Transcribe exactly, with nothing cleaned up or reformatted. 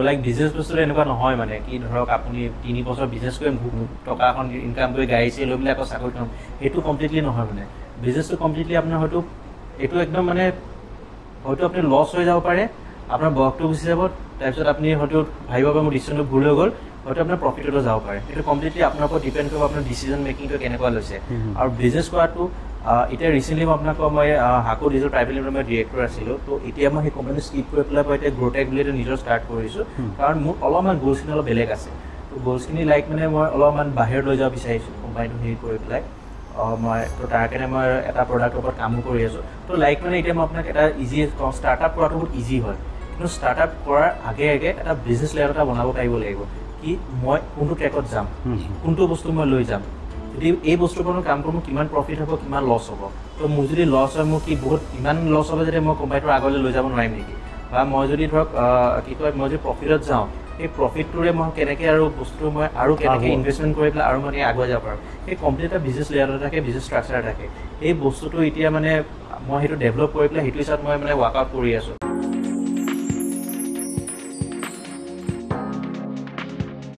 like business বস্তুটো এনেকুৱা নহয় মানে কি ধৰক আপুনি তিনি বছৰ বিজনেছ কৰি টকা এখন ইনকাম কৰি গাড়ী চাড়ী লৈ পেলাই আকৌ চাকৰি কৰিম সেইটো কমপ্লিটলি নহয় মানে বিজনেছটো কমপ্লিটলি আপোনাৰ হয়তো এইটো একদম মানে হয়তো আপুনি লছ হৈ যাব পাৰে আপোনাৰ বয়সটো গুচি যাব তাৰপিছত আপুনি হয়তো ভাবিব পাৰে মোৰ ডিচিশ্যনটো ভুল হৈ গ'ল হয়তো আপোনাৰ প্ৰফিটতো যাব পাৰে সেইটো কমপ্লিটলি আপোনাৰ ওপৰত ডিপেণ্ড কৰিব আপোনাৰ ডিচিজন মেকিংটো কেনেকুৱা লৈছে আৰু বিজনেছ কৰাটো এতিয়া ৰিচেণ্টলি মই আপোনাক মই হাকো ডিজিটেল প্ৰাইভেট লিমিটেড মই ডিৰেক্টৰ আছিলোঁ তো এতিয়া মই সেই কোম্পানী স্কিপ কৰি পেলাই মই এতিয়া গ্ৰ'টেক বুলি এটা নিজৰ ষ্টাৰ্ট কৰিছোঁ কাৰণ মোৰ অলপমান গ'লছখিনি অলপ বেলেগ আছে তো গ'লছখিনি লাইক মানে মই অলপমান বাহিৰত লৈ যাব বিচাৰিছোঁ কোম্পানীটো হেৰি কৰি পেলাই মই তো তাৰ কাৰণে মই এটা প্ৰডাক্টৰ ওপৰত কামো কৰি আছোঁ তো লাইক মানে এতিয়া মই আপোনাক এটা ইজি কওঁ ষ্টাৰ্টআপ কৰাটো বহুত ইজি হয় কিন্তু ষ্টাৰ্টআপ কৰাৰ আগে আগে এটা বিজনেছ লেয়াৰ এটা বনাব পাৰিব লাগিব কি মই কোনটো ট্ৰেকত যাম কোনটো বস্তু মই লৈ যাম যদি এই বস্তুৰ পৰা কাম কৰোঁ কিমান প্ৰফিট হ'ব কিমান লছ হ'ব তো মোৰ যদি লছ হয় মোৰ কি বহুত ইমান লছ হ'ব যাতে মই কোম্পানীটোৰ আগলৈ লৈ যাব নোৱাৰিম নেকি বা মই যদি ধৰক কি কয় মই যদি প্ৰফিটত যাওঁ সেই প্ৰফিটটোৰে মই কেনেকৈ আৰু বস্তুটো মই আৰু কেনেকৈ ইনভেষ্টমেণ্ট কৰি পেলাই আৰু মানে আগুৱাই যাব পাৰোঁ সেই কমপ্লিট এটা বিজনেছ লেয়াৰ থাকে বিজনেছ ষ্ট্ৰাকচাৰ থাকে এই বস্তুটো এতিয়া মানে মই সেইটো ডেভেলপ কৰি পেলাই সেইটো হিচাপত মই মানে ৱৰ্কআউট কৰি আছোঁ